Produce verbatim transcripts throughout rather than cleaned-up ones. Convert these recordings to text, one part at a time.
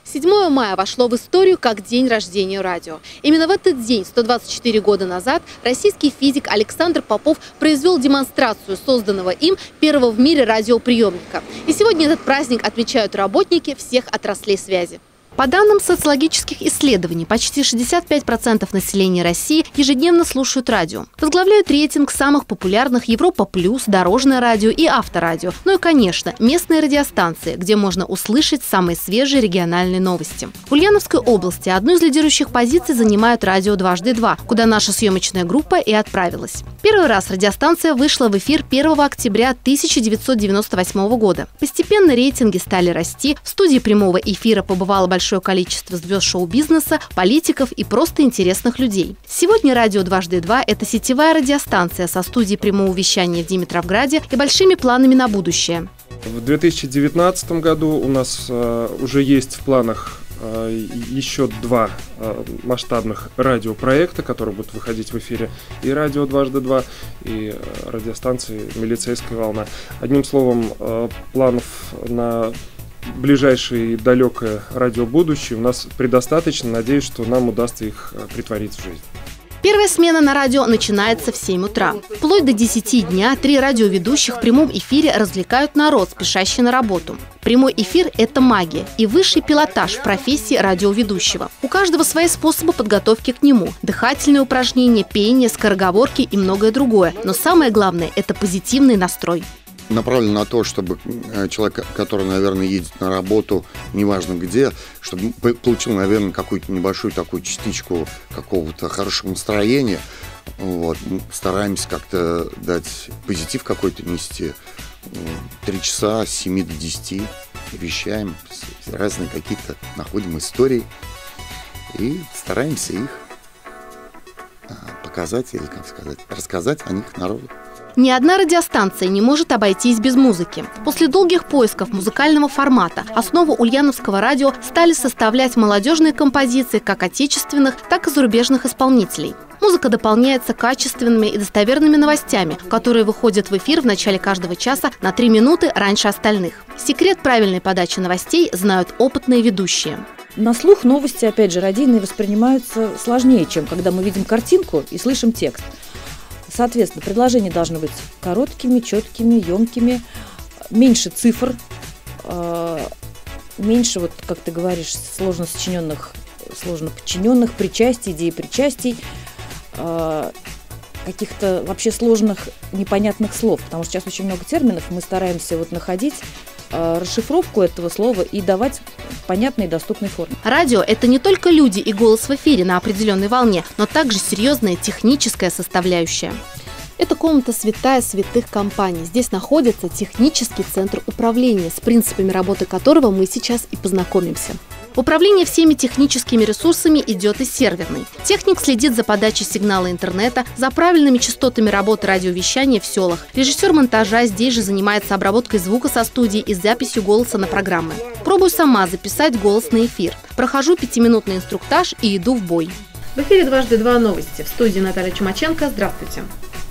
седьмое мая вошло в историю как день рождения радио. Именно в этот день, сто двадцать четыре года назад, российский физик Александр Попов произвел демонстрацию созданного им первого в мире радиоприемника. И сегодня этот праздник отмечают работники всех отраслей связи. По данным социологических исследований, почти шестьдесят пять процентов населения России ежедневно слушают радио. Возглавляют рейтинг самых популярных Европа Плюс, Дорожное радио и Авторадио. Ну и, конечно, местные радиостанции, где можно услышать самые свежие региональные новости. В Ульяновской области одну из лидирующих позиций занимает радио «Дважды два», куда наша съемочная группа и отправилась. Первый раз радиостанция вышла в эфир первого октября тысяча девятьсот девяносто восьмого года. Постепенно рейтинги стали расти, в студии прямого эфира побывало большое большое количество звезд шоу-бизнеса, политиков и просто интересных людей. Сегодня радио «Дважды два» – это сетевая радиостанция со студией прямого вещания в Димитровграде и большими планами на будущее. В две тысячи девятнадцатом году у нас э, уже есть в планах э, еще два э, масштабных радиопроекта, которые будут выходить в эфире, и радио «Дважды два», и э, радиостанции «Милицейская волна». Одним словом, э, планов на ближайшее и далекое радиобудущее у нас предостаточно. Надеюсь, что нам удастся их претворить в жизнь. Первая смена на радио начинается в семь утра. Вплоть до десяти дня три радиоведущих в прямом эфире развлекают народ, спешащий на работу. Прямой эфир – это магия и высший пилотаж в профессии радиоведущего. У каждого свои способы подготовки к нему – дыхательные упражнения, пение, скороговорки и многое другое. Но самое главное – это позитивный настрой. Направлен на то, чтобы человек, который, наверное, едет на работу, неважно где, чтобы получил, наверное, какую-то небольшую такую частичку какого-то хорошего настроения. Вот. Стараемся как-то дать позитив какой-то нести. Три часа с семи до десяти вещаем, разные какие-то находим истории и стараемся их показать или, как сказать, рассказать о них народу. Ни одна радиостанция не может обойтись без музыки. После долгих поисков музыкального формата основу ульяновского радио стали составлять молодежные композиции как отечественных, так и зарубежных исполнителей. Музыка дополняется качественными и достоверными новостями, которые выходят в эфир в начале каждого часа на три минуты раньше остальных. Секрет правильной подачи новостей знают опытные ведущие. На слух новости, опять же, радийные воспринимаются сложнее, чем когда мы видим картинку и слышим текст. Соответственно, предложения должны быть короткими, четкими, емкими, меньше цифр, меньше, вот, как ты говоришь, сложно сочиненных, сложно подчиненных, причастий, идей причастий, каких-то вообще сложных, непонятных слов, потому что сейчас очень много терминов, мы стараемся вот находить расшифровку этого слова и давать понятной и доступной форме. Радио – это не только люди и голос в эфире на определенной волне, но также серьезная техническая составляющая. Это комната святая святых компаний. Здесь находится технический центр управления, с принципами работы которого мы сейчас и познакомимся. Управление всеми техническими ресурсами идет из серверной. Техник следит за подачей сигнала интернета, за правильными частотами работы радиовещания в селах. Режиссер монтажа здесь же занимается обработкой звука со студии и записью голоса на программы. Пробую сама записать голос на эфир. Прохожу пятиминутный инструктаж и иду в бой. В эфире «Дважды два» новости. В студии Наталья Чумаченко. Здравствуйте.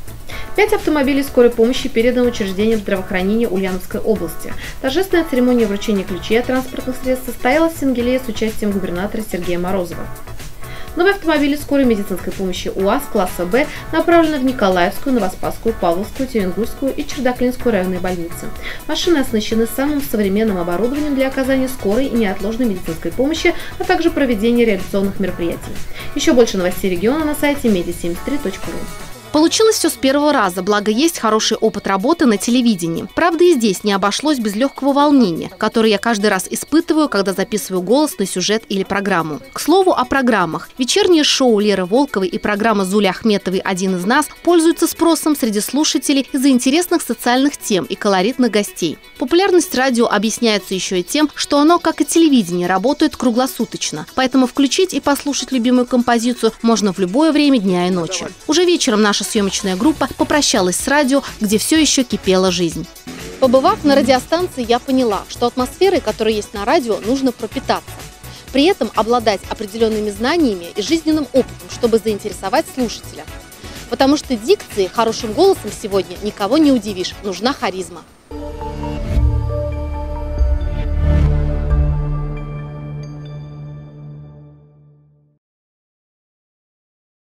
Пять автомобилей скорой помощи переданы учреждениям здравоохранения Ульяновской области. Торжественная церемония вручения ключей от транспортных средств состоялась в Сенгелее с участием губернатора Сергея Морозова. Новые автомобили скорой медицинской помощи УАЗ класса Б направлены в Николаевскую, Новоспасскую, Павловскую, Теренгульскую и Чердаклинскую районные больницы. Машины оснащены самым современным оборудованием для оказания скорой и неотложной медицинской помощи, а также проведения реабилитационных мероприятий. Еще больше новостей региона на сайте медиа семьдесят три точка ру. Получилось все с первого раза, благо есть хороший опыт работы на телевидении. Правда, и здесь не обошлось без легкого волнения, которое я каждый раз испытываю, когда записываю голос на сюжет или программу. К слову о программах. Вечернее шоу Леры Волковой и программа Зули Ахметовой «Один из нас» пользуются спросом среди слушателей из-за интересных социальных тем и колоритных гостей. Популярность радио объясняется еще и тем, что оно, как и телевидение, работает круглосуточно. Поэтому включить и послушать любимую композицию можно в любое время дня и ночи. Уже вечером наша съемочная группа попрощалась с радио, где все еще кипела жизнь. Побывав на радиостанции, я поняла, что атмосферой, которая есть на радио, нужно пропитаться. При этом обладать определенными знаниями и жизненным опытом, чтобы заинтересовать слушателя. Потому что дикцией, хорошим голосом сегодня никого не удивишь, нужна харизма.